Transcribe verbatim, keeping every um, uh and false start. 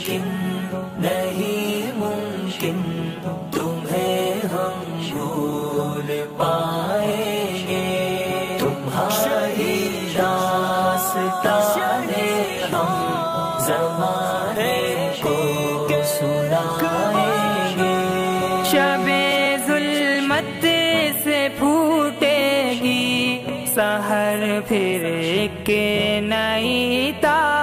मुमकिन नहीं मुमकिन, तुम्हें हम भूल पाएंगे। तुम्हारी दास्ताने हम ज़माने को सुनाएंगे। शबे ज़ुल्मत से फूटेगी सहर फिर के नई ता